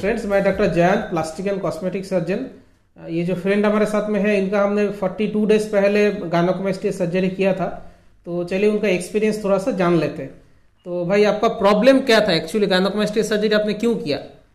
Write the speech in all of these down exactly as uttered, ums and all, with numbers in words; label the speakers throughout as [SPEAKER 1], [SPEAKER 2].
[SPEAKER 1] Friends, मैं doctor Jayant, plastic and cosmetic surgeon. ये जो फ्रेंड हमारे साथ में है, इनका हमने बयालीस डेज पहले गायनेकोमेस्टिया सर्जरी किया था, तो चलिए उनका एक्सपीरियंस थोड़ा सा जान लेते हैं। तो भाई, आपका प्रॉब्लम क्या था एक्चुअली? गायनेकोमेस्टिया सर्जरी आपने क्यों किया?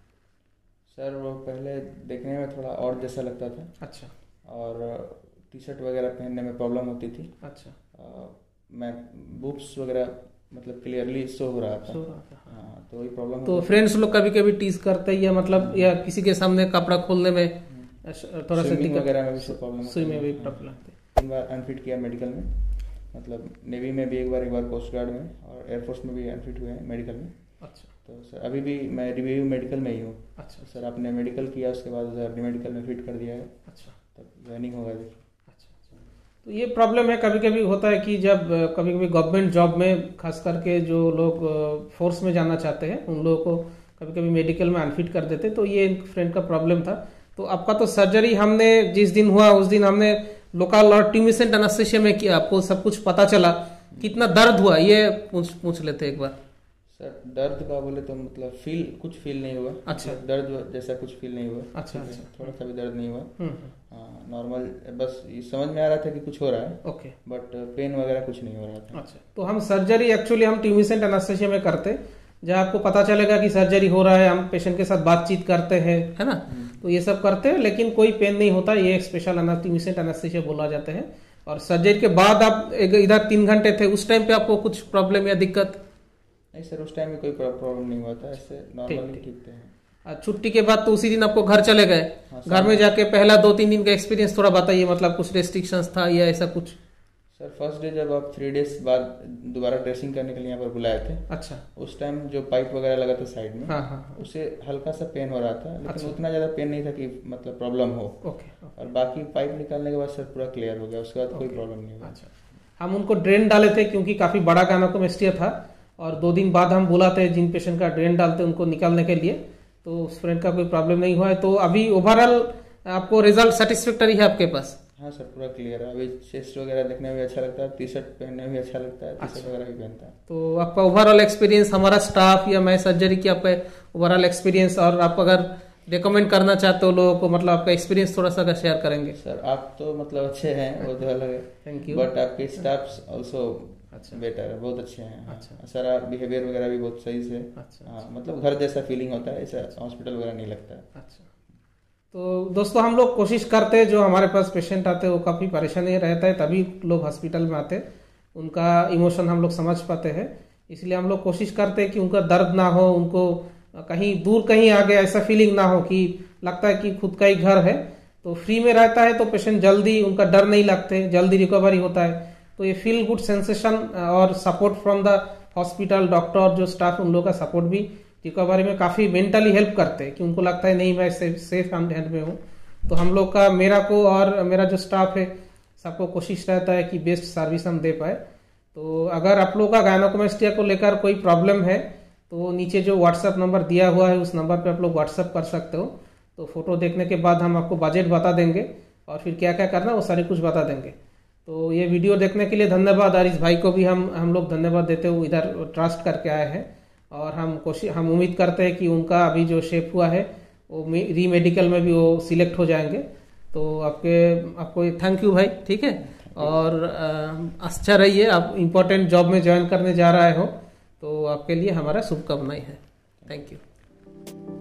[SPEAKER 2] सर वो पहले देखने में थोड़ा और जैसा लगता था।
[SPEAKER 1] अच्छा।
[SPEAKER 2] और टी शर्ट वगैरह पहनने में प्रॉब्लम होती थी।
[SPEAKER 1] अच्छा।
[SPEAKER 2] आ, मैं बूब्स वगैरह मतलब क्लियरली शो हो रहा था।
[SPEAKER 1] शो रहा था।
[SPEAKER 2] हाँ, तो वही प्रॉब्लम।
[SPEAKER 1] तो फ्रेंड्स लोग कभी कभी टीज करते हैं, या मतलब या किसी के सामने कपड़ा खोलने में थोड़ा सा दिक्कत
[SPEAKER 2] वगैरह में भी प्रॉब्लम,
[SPEAKER 1] सुई में भी प्रॉब्लम आती है।
[SPEAKER 2] तीन बार अनफिट किया मेडिकल में, मतलब नेवी में भी एक बार, एक बार कोस्ट गार्ड में, और एयरफोर्स में भी अनफिट हुए हैं मेडिकल में। अच्छा। तो सर अभी भी मैं रिव्यू मेडिकल में ही हूँ। अच्छा। तो सर आपने मेडिकल किया, उसके बाद सर मेडिकल में फिट कर दिया है। अच्छा। तब ज्वाइनिंग होगा।
[SPEAKER 1] अच्छा। तो ये प्रॉब्लम है, कभी कभी होता है कि जब कभी कभी गवर्नमेंट जॉब में, खास करके जो लोग फोर्स में जाना चाहते हैं, उन लोगों को कभी कभी मेडिकल में अनफिट कर देते। तो ये एक फ्रेंड का प्रॉब्लम था। तो आपका तो सर्जरी हमने जिस दिन हुआ उस दिन हमने लोकल और ट्यूमिसेंट एनेस्थीसिया में किया, आपको सब कुछ पता चला। कितना दर्द हुआ ये पूछ पूछ लेते एक बार।
[SPEAKER 2] सर दर्द का बोले तो मतलब फील कुछ फील नहीं हुआ।
[SPEAKER 1] अच्छा।
[SPEAKER 2] दर्द जैसा कुछ फील नहीं हुआ।
[SPEAKER 1] अच्छा अच्छा।
[SPEAKER 2] थोड़ा सा भी दर्द नहीं हुआ। हाँ, नॉर्मल, बस ये समझ में आ रहा था कि कुछ हो रहा है।
[SPEAKER 1] ओके।
[SPEAKER 2] बट पेन वगैरह कुछ नहीं हो रहा था।
[SPEAKER 1] अच्छा। तो हम सर्जरी एक्चुअली हम ट्यूमिसेंट एनेस्थीसिया में करते, जहाँ आपको पता चलेगा कि सर्जरी हो रहा है, हम पेशेंट के साथ बातचीत करते हैं, है ना। तो ये सब करते हैं, लेकिन कोई पेन नहीं होता। ये एक स्पेशल ट्यूमिसेंट एनेस्थीसिया बोला जाते हैं। और सर्जरी के बाद आप इधर तीन घंटे थे, उस टाइम पे आपको कुछ प्रॉब्लम या दिक्कत?
[SPEAKER 2] नहीं सर, उस टाइम में कोई प्रॉब्लम नहीं हुआ था, ऐसे नॉर्मली ठीक थे।
[SPEAKER 1] छुट्टी के बाद तो उसी दिन आपको घर चले गए।
[SPEAKER 2] हाँ,
[SPEAKER 1] घर में जाके पहला दो तीन दिन का एक्सपीरियंस थोड़ा बताइए, मतलब कुछ रेस्ट्रिक्शंस था या ऐसा कुछ?
[SPEAKER 2] सर फर्स्ट डे जब आप थ्री डेज बाद दोबारा ड्रेसिंग करने के लिए यहाँ पर बुलाए थे।
[SPEAKER 1] अच्छा।
[SPEAKER 2] उस टाइम जो पाइप वगैरह लगा था साइड में,
[SPEAKER 1] हाँ हाँ,
[SPEAKER 2] उससे हल्का सा पेन हो रहा था, लेकिन
[SPEAKER 1] अच्छा।
[SPEAKER 2] उतना ज्यादा पेन नहीं था कि मतलब प्रॉब्लम हो।
[SPEAKER 1] ओके।
[SPEAKER 2] और बाकी पाइप निकालने के बाद सर पूरा क्लियर हो गया, उसके बाद कोई प्रॉब्लम नहीं हुआ।
[SPEAKER 1] अच्छा। हम उनको ड्रेन डाले थे क्योंकि काफी बड़ा गायनेकोमेस्टिया था, और दो दिन बाद हम बुलाते जिन पेशेंट का ड्रेन डालते उनको निकालने के लिए। तो उस फ्रेंड का कोई प्रॉब्लम नहीं हुआ है। तो अभी ओवरऑल आपको रिजल्ट सेटिस्फैक्टरी है आपके पास?
[SPEAKER 2] हाँ सर, पूरा क्लियर है। अभी चेस्ट वगैरह देखने में भी अच्छा लगता है, टी शर्ट पहनने में भी अच्छा लगता है, टी शर्ट वगैरह भी पहनता है।
[SPEAKER 1] तो आपका ओवरऑल एक्सपीरियंस, हमारा स्टाफ या मैं सर्जरी की, आपका ओवरऑल एक्सपीरियंस, और आप अगर रिकमेंड करना चाहते हो लोगों को, मतलब आपका एक्सपीरियंस थोड़ा सा शेयर करेंगे?
[SPEAKER 2] सर आप तो मतलब अच्छे हैं, वो तो अलग है।
[SPEAKER 1] Thank you.
[SPEAKER 2] बट आपके स्टाफ ऑल्सो
[SPEAKER 1] अच्छा,
[SPEAKER 2] बेटर है, बहुत अच्छे हैं।
[SPEAKER 1] अच्छा।
[SPEAKER 2] सारा बिहेवियर वगैरह भी बहुत सही से।
[SPEAKER 1] अच्छा।
[SPEAKER 2] हाँ, मतलब घर जैसा फीलिंग होता है, ऐसा हॉस्पिटल वगैरह नहीं लगता है।
[SPEAKER 1] अच्छा। तो दोस्तों, हम लोग कोशिश करते हैं, जो हमारे पास पेशेंट आते हैं वो काफ़ी परेशानी रहता है, तभी लोग हॉस्पिटल में आते हैं, उनका इमोशन हम लोग समझ पाते हैं। इसलिए हम लोग कोशिश करते हैं कि उनका दर्द ना हो, उनको कहीं दूर कहीं आगे ऐसा फीलिंग ना हो कि लगता है कि खुद का ही घर है। तो फ्री में रहता है तो पेशेंट जल्दी, उनका डर नहीं लगते, जल्दी रिकवरी होता है। तो ये फील गुड सेंसेशन और support from the hospital, doctor, जो स्टाफ, उन लोगों का सपोर्ट भी रिकवरी में काफ़ी मेंटली हेल्प करते हैं, कि उनको लगता है नहीं मैं सेफ सेफ हैंड में हूँ। तो हम लोग का, मेरा को और मेरा जो स्टाफ है, सबको कोशिश रहता है कि बेस्ट सर्विस हम दे पाए। तो अगर आप लोग का गायनेकोमेस्टिया को लेकर कोई प्रॉब्लम है तो नीचे जो व्हाट्सएप नंबर दिया हुआ है उस नंबर पे आप लोग व्हाट्सएप कर सकते हो। तो फोटो देखने के बाद हम आपको बजट बता देंगे और फिर क्या क्या करना वो सारी कुछ बता देंगे। तो ये वीडियो देखने के लिए धन्यवाद, और इस भाई को भी हम हम लोग धन्यवाद देते हुए इधर ट्रस्ट करके आए हैं। और हम कोशिश हम उम्मीद करते हैं कि उनका अभी जो शेप हुआ है वो री मेडिकल में भी वो सिलेक्ट हो जाएंगे। तो आपके आपको थैंक यू भाई, ठीक है। और अच्छा रहिए, आप इम्पोर्टेंट जॉब में ज्वाइन करने जा रहे हो, तो आपके लिए हमारा शुभकामनाएं हैं। Thank you.